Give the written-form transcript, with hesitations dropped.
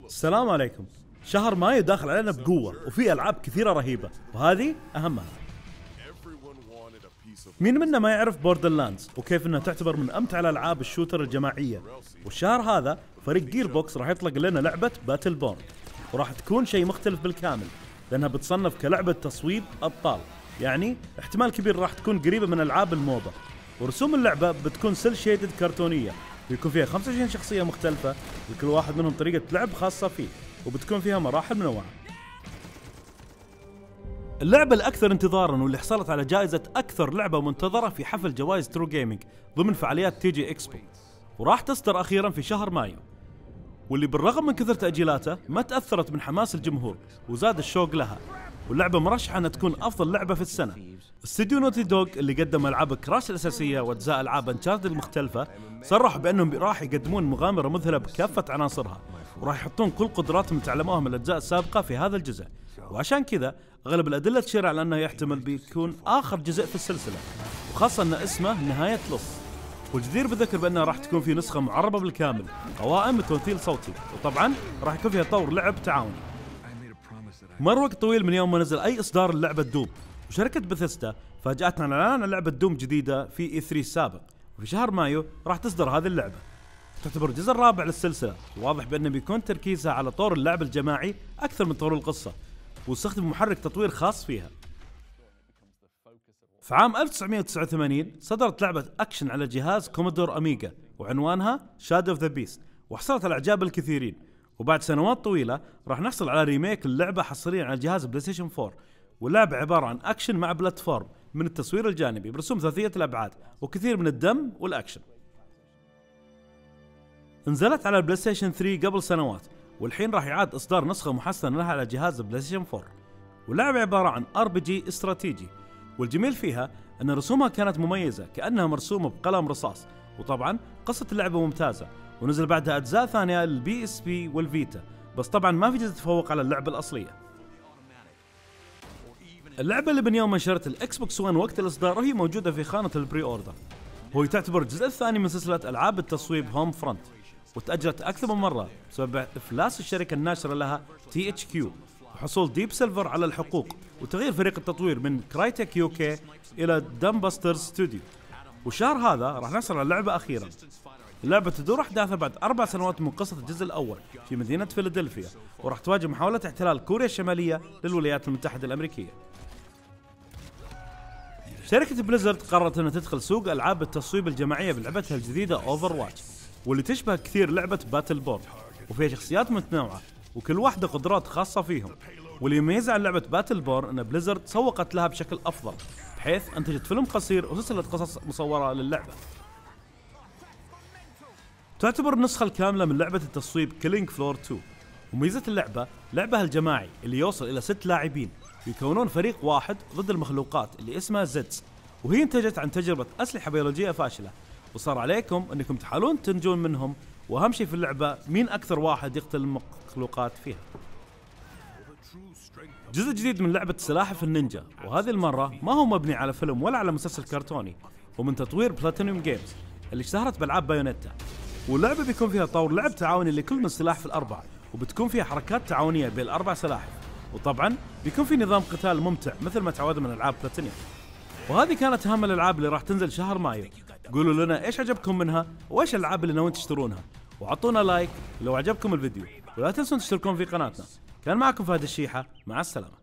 السلام عليكم. شهر مايو داخل علينا بقوة وفي ألعاب كثيرة رهيبة وهذه أهمها. مين منا ما يعرف بوردرلاندز وكيف انها تعتبر من امتع الالعاب الشوتر الجماعية، والشهر هذا فريق جير بوكس راح يطلق لنا لعبة باتل بورن، وراح تكون شيء مختلف بالكامل لانها بتصنف كلعبة تصويب ابطال، يعني احتمال كبير راح تكون قريبة من العاب الموبا. ورسوم اللعبة بتكون سيل شيدد كرتونية، ويكون فيها 25 شخصية مختلفة وكل واحد منهم طريقة لعب خاصة فيه، وبتكون فيها مراحل منوعة. اللعبة الأكثر انتظاراً واللي حصلت على جائزة أكثر لعبة منتظرة في حفل جوائز ترو جيمنج ضمن فعاليات تي جي إكسبو، وراح تصدر أخيراً في شهر مايو، واللي بالرغم من كثر تأجيلاته ما تأثرت من حماس الجمهور وزاد الشوق لها، واللعبة مرشحة أنها تكون أفضل لعبة في السنة. استديو نوتي دوغ اللي قدم ألعاب كراش الأساسية وأجزاء ألعاب أنشارتد المختلفة صرحوا بأنهم راح يقدمون مغامرة مذهلة بكافة عناصرها، وراح يحطون كل قدراتهم اللي تعلموها من الأجزاء السابقة في هذا الجزء، وعشان كذا أغلب الأدلة تشير على أنه يحتمل بيكون آخر جزء في السلسلة، وخاصة أن اسمه نهاية لص. والجدير بالذكر بأنها راح تكون في نسخة معربة بالكامل، قوائم بتمثيل صوتي، وطبعا راح يكون فيها طور لعب تعاوني. مر وقت طويل من يوم ما نزل أي إصدار اللعبة دوم، وشركة بثيستا فاجأتنا على إعلان لعبة دوم جديدة في E3 السابق، وفي شهر مايو راح تصدر هذه اللعبة. تعتبر الجزء الرابع للسلسلة، وواضح بأنه بيكون تركيزها على طور اللعب الجماعي أكثر من طور القصة، واستخدم محرك تطوير خاص فيها. في عام 1989 صدرت لعبة أكشن على جهاز كومودور أميجا وعنوانها شادو اوف ذا بيست، وحصلت على إعجاب الكثيرين، وبعد سنوات طويلة راح نحصل على ريميك للعبة حصريا على جهاز بلاي ستيشن 4، واللعبة عبارة عن أكشن مع بلاتفورم من التصوير الجانبي برسوم ثلاثية الأبعاد وكثير من الدم والأكشن. نزلت على البلاي ستيشن 3 قبل سنوات، والحين راح يعاد إصدار نسخة محسنة لها على جهاز بلاي ستيشن 4. واللعبة عبارة عن RPG استراتيجي، والجميل فيها أن رسومها كانت مميزة كأنها مرسومة بقلم رصاص، وطبعا قصة اللعبة ممتازة، ونزل بعدها أجزاء ثانية للبي اس بي والفيتا، بس طبعا ما في جزء تفوق على اللعبة الأصلية. اللعبة اللي من يوم ما نشرت الاكس بوكس 1 وقت الإصدار وهي موجودة في خانة البري اوردر، وهي تعتبر الجزء الثاني من سلسلة ألعاب التصويب هوم فرونت، وتأجلت أكثر من مرة بسبب إفلاس الشركة الناشرة لها THQ، وحصول ديب سيلفر على الحقوق، وتغيير فريق التطوير من كرايتك يوكي إلى دامبسترز ستوديو. والشهر هذا راح نحصل على اللعبة أخيرا. اللعبة تدور أحداثها بعد 4 سنوات من قصة الجزء الأول في مدينة فيلادلفيا، وراح تواجه محاولة احتلال كوريا الشمالية للولايات المتحدة الأمريكية. شركة بليزرد قررت أنها تدخل سوق ألعاب التصويب الجماعية بلعبتها الجديدة Overwatch، واللي تشبه كثير لعبة باتل بورن، وفيها شخصيات متنوعة وكل واحدة قدرات خاصة فيهم. واللي يميز عن لعبة باتل بورن أن بليزرد سوقت لها بشكل أفضل، بحيث أنتجت فيلم قصير وسلسلة قصص مصورة للعبة. تعتبر النسخة الكاملة من لعبة التصويب كيلينج فلور 2، وميزة اللعبة لعبها الجماعي اللي يوصل إلى 6 لاعبين يكونون فريق واحد ضد المخلوقات اللي اسمها زيتس، وهي انتجت عن تجربة أسلحة بيولوجية فاشلة، وصار عليكم أنكم تحاولون تنجون منهم، وأهم شيء في اللعبة مين أكثر واحد يقتل المخلوقات فيها. جزء جديد من لعبة سلاحف النينجا، وهذه المرة ما هو مبني على فيلم ولا على مسلسل كرتوني، ومن تطوير بلاتينيوم جيمز اللي اشتهرت بألعاب بايونيتا. واللعبة بيكون فيها طور لعب تعاوني لكل من السلاحف الأربعة، وبتكون فيها حركات تعاونية بين الأربع سلاحف، وطبعا بيكون في نظام قتال ممتع مثل ما تعودنا من ألعاب بلاتينيوم. وهذه كانت أهم الألعاب اللي راح تنزل شهر مايو. قولوا لنا إيش عجبكم منها وإيش الألعاب اللي ناويين تشترونها، وعطونا لايك لو عجبكم الفيديو، ولا تنسون تشتركون في قناتنا. كان معكم فهد الشيحة، مع السلامة.